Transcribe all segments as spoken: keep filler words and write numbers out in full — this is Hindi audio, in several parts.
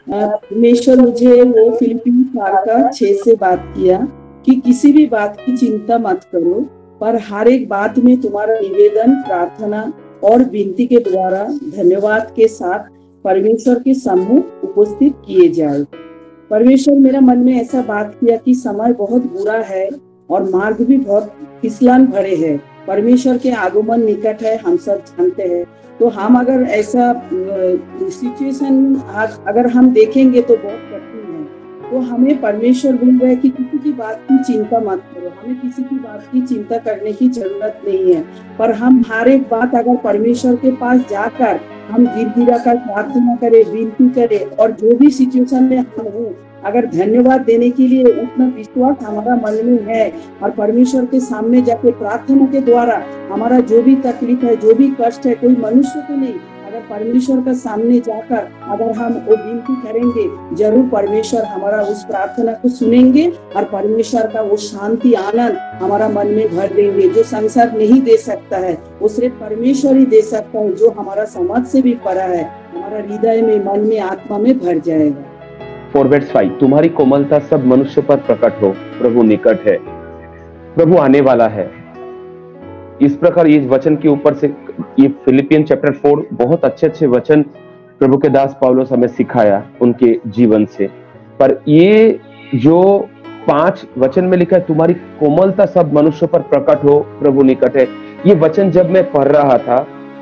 परमेश्वर मुझे वो फिलिपिन चार का छह से बात किया कि किसी भी बात की चिंता मत करो, पर हर एक बात में तुम्हारा निवेदन, प्रार्थना और विनती के द्वारा धन्यवाद के साथ परमेश्वर के सम्मुख उपस्थित किए जाए। परमेश्वर मेरा मन में ऐसा बात किया कि समय बहुत बुरा है और मार्ग भी बहुत फिसलन भरे हैं। परमेश्वर के आगमन निकट है, हम सब जानते हैं। तो हम अगर ऐसा सिचुएशन अगर हम देखेंगे तो बहुत कठिन है। तो हमें परमेश्वर बोल रहे हैं कि किसी की बात की चिंता मत करो, हमें किसी की बात की चिंता करने की जरूरत नहीं है। पर हम हर एक बात अगर परमेश्वर के पास जाकर हम गिड़गिड़ा कर प्रार्थना करें, विनती करें और जो भी सिचुएशन में हम हो अगर धन्यवाद देने के लिए उतना विश्वास हमारा मन में है और परमेश्वर के सामने जाके प्रार्थना के द्वारा हमारा जो भी तकलीफ है, जो भी कष्ट है, कोई मनुष्य को नहीं, अगर परमेश्वर के सामने जाकर अगर हम वो विनती करेंगे, जरूर परमेश्वर हमारा उस प्रार्थना को सुनेंगे और परमेश्वर का वो शांति, आनंद हमारा मन में भर देंगे। जो संसार नहीं दे सकता है वो सिर्फ परमेश्वर ही दे सकता है, जो हमारा समझ से भी परा है, हमारा हृदय में, मन में, आत्मा में भर जाएगा। फोर वर्स फाइव, तुम्हारी कोमलता सब मनुष्य पर प्रकट हो, प्रभु निकट है, प्रभु आने वाला है। इस प्रकार इस वचन के ऊपर से ये फिलिपियन चैप्टर फोर बहुत अच्छे अच्छे वचन प्रभु के दास पौलुस हमें सिखाया उनके जीवन से। पर ये जो पांच वचन में लिखा है, तुम्हारी कोमलता सब मनुष्य पर प्रकट हो, प्रभु निकट है, ये वचन जब मैं पढ़ रहा था,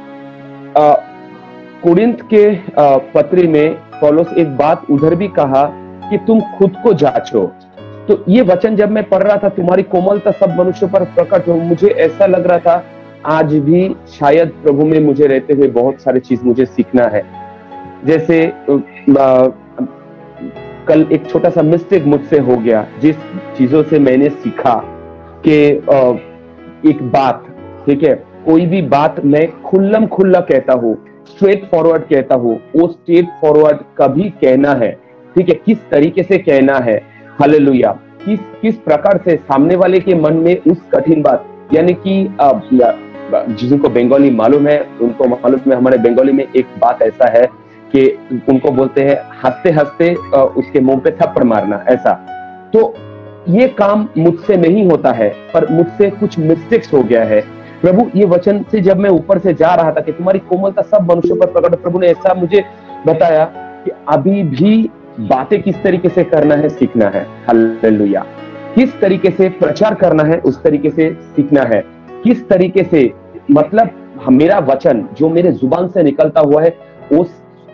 कुरिन्थ के आ, पत्री में पौलुस एक बात उधर भी कहा कि तुम खुद को जांचो। तो ये वचन जब मैं पढ़ रहा था, तुम्हारी कोमलता सब मनुष्यों पर प्रकट हो, मुझे ऐसा लग रहा था आज भी शायद प्रभु में मुझे रहते हुए बहुत सारी चीज मुझे सीखना है। जैसे आ, कल एक छोटा सा मिस्टेक मुझसे हो गया, जिस चीजों से मैंने सीखा कि एक बात, ठीक है, कोई भी बात मैं खुल्लम खुल्ला कहता हूँ, स्ट्रेट फॉरवर्ड कहता हूँ, वो स्ट्रेट फॉरवर्ड कभी कहना है, ठीक है, किस तरीके से कहना है, हालेलुया, किस किस प्रकार से सामने वाले के मन में उस कठिन बात, यानी कि जिनको बंगाली मालूम है उनको मालूम है, हमारे बंगाली में एक बात ऐसा है कि उनको बोलते हैं हंसते हंसते उसके मुंह पे थप्पड़ मारना, ऐसा। तो ये काम मुझसे नहीं होता है, पर मुझसे कुछ मिस्टेक्स हो गया है। प्रभु ये वचन से जब मैं ऊपर से जा रहा था कि तुम्हारी कोमलता सब मनुष्यों पर प्रकट, प्रभु ने ऐसा मुझे बताया कि अभी भी बातें किस तरीके से करना है सीखना है, हालेलुया, किस तरीके से प्रचार करना है उस तरीके से सीखना है, किस तरीके से, मतलब मेरा वचन जो मेरे जुबान से निकलता हुआ है वो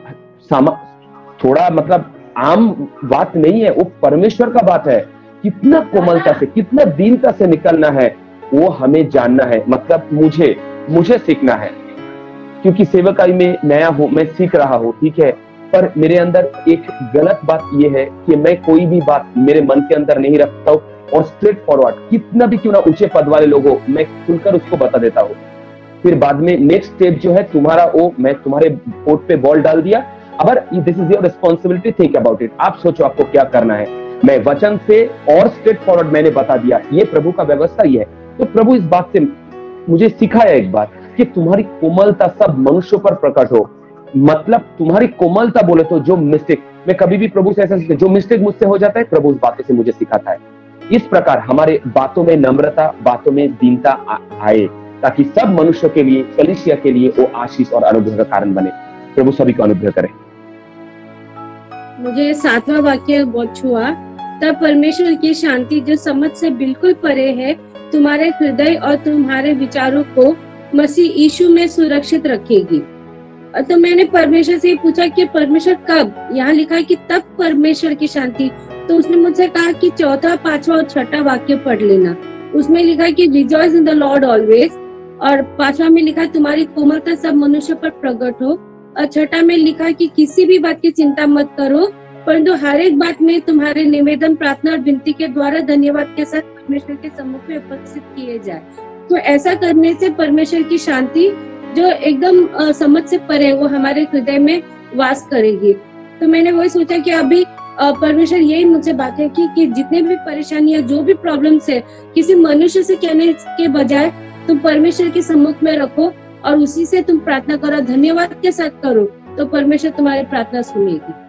थोड़ा मतलब आम बात नहीं है, वो परमेश्वर का बात है। कितना कोमलता से, कितना दीनता से निकलना है वो हमें जानना है, मतलब मुझे मुझे सीखना है, क्योंकि सेवकाई में नया हूं, मैं सीख रहा हूं, ठीक है, पर मेरे अंदर एक गलत बात यह है कि मैं कोई भी बात मेरे मन के अंदर नहीं रखता हूं और स्ट्रेट फॉरवर्ड कितना भी क्यों ना ऊंचे पद वाले लोग हो, मैं खुलकर उसको बता देता हूं। फिर बाद में नेक्स्ट स्टेप जो है तुम्हारा, वो मैं तुम्हारे कोर्ट पे बॉल डाल दिया, अगर this is your responsibility, think about it, आप सोचो आपको क्या करना है। मैं वचन से और स्ट्रेट फॉरवर्ड मैंने बता दिया, ये प्रभु का व्यवस्था ही है। तो प्रभु इस बात से मुझे सिखाया एक बात कि तुम्हारी कोमलता सब मनुष्यों पर प्रकट हो, मतलब तुम्हारी कोमलता बोले तो जो मिस्टेक, मैं कभी भी प्रभु से ऐसा, जो मिस्टेक मुझसे हो जाता है प्रभु उस बातों से मुझे सिखाता है। इस प्रकार हमारे बातों में नम्रता, बातों में दीनता आए, ताकि सब मनुष्यों के लिए, कलीसिया के लिए वो आशीष और अनुग्रह का कारण बने। प्रभु सभी को अनुग्रह करे। मुझे सातवां वाक्य बहुत छुआ, तब परमेश्वर की शांति जो समझ से बिल्कुल परे है तुम्हारे हृदय और तुम्हारे विचारों को मसीह यीशु में सुरक्षित रखेगी। तो मैंने परमेश्वर से पूछा कि परमेश्वर कब, यहाँ लिखा है कि तब परमेश्वर की शांति, तो उसने मुझसे कहा कि चौथा, पांचवा और छठा वाक्य पढ़ लेना। उसमें लिखा है कि rejoice in the Lord always, और पांचवा में लिखा है तुम्हारी कोमलता सब मनुष्य पर प्रकट हो, और छठा में लिखा है कि किसी भी बात की चिंता मत करो, परंतु हर एक बात में तुम्हारे निवेदन, प्रार्थना और विनती के द्वारा धन्यवाद के साथ परमेश्वर के सम्मुख में उपस्थित किए जाए। तो ऐसा करने से परमेश्वर की शांति जो एकदम समझ से परे, वो हमारे हृदय में वास करेगी। तो मैंने वही सोचा कि अभी परमेश्वर यही मुझसे बात है कि, कि जितने भी परेशानियां, जो भी प्रॉब्लम्स है, किसी मनुष्य से कहने के बजाय तुम परमेश्वर के सम्मुख में रखो और उसी से तुम प्रार्थना करो, धन्यवाद के साथ करो, तो परमेश्वर तुम्हारी प्रार्थना सुनेगी।